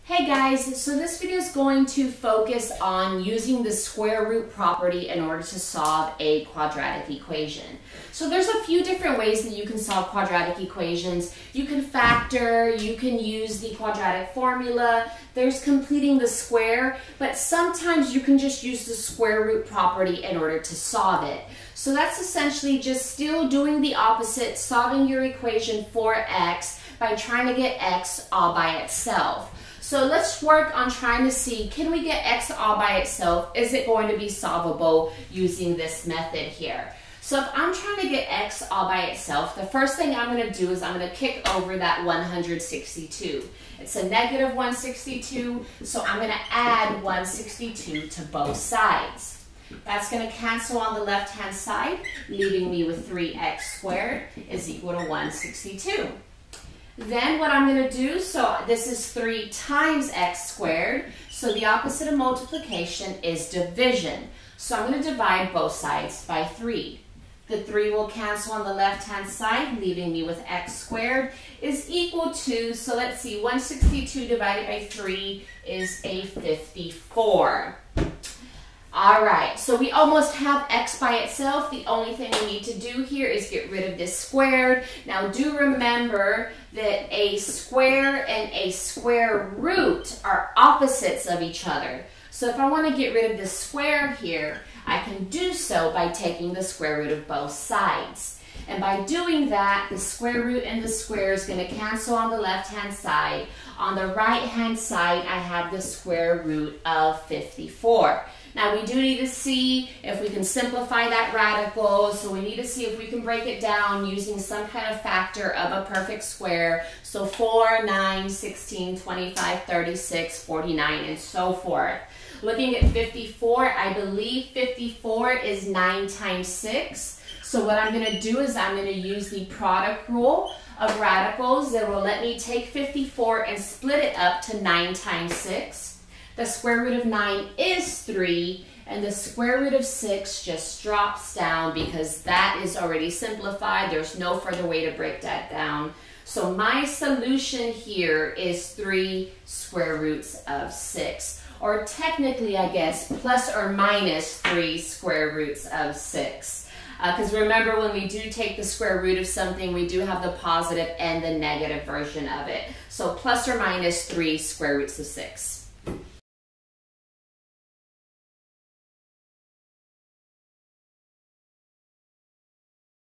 Hey guys, so this video is going to focus on using the square root property in order to solve a quadratic equation. So there's a few different ways that you can solve quadratic equations. You can factor, you can use the quadratic formula, there's completing the square, but sometimes you can just use the square root property in order to solve it. So that's essentially just still doing the opposite, solving your equation for x by trying to get x all by itself. So let's work on trying to see, can we get x all by itself? Is it going to be solvable using this method here? So if I'm trying to get x all by itself, the first thing I'm going to do is I'm going to kick over that 162. It's a negative 162, so I'm going to add 162 to both sides. That's going to cancel on the left-hand side, leaving me with 3x squared is equal to 162. Then what I'm going to do, so this is 3 times x squared, so the opposite of multiplication is division. So I'm going to divide both sides by 3. The 3 will cancel on the left-hand side, leaving me with x squared is equal to, so let's see, 162 divided by 3 is a 54. All right, so we almost have x by itself. The only thing we need to do here is get rid of this squared. Now do remember that a square and a square root are opposites of each other. So if I want to get rid of this square here, I can do so by taking the square root of both sides. And by doing that, the square root and the square is going to cancel on the left-hand side. On the right-hand side, I have the square root of 54. Now we do need to see if we can simplify that radical, so we need to see if we can break it down using some kind of factor of a perfect square. So 4, 9, 16, 25, 36, 49, and so forth. Looking at 54, I believe 54 is 9 times 6. So what I'm going to do is I'm going to use the product rule of radicals that will let me take 54 and split it up to 9 times 6. The square root of 9 is 3, and the square root of 6 just drops down because that is already simplified. There's no further way to break that down. So my solution here is 3 square roots of 6. Or technically, I guess, plus or minus 3 square roots of 6. Because remember, when we do take the square root of something, we do have the positive and the negative version of it. So plus or minus 3 square roots of 6.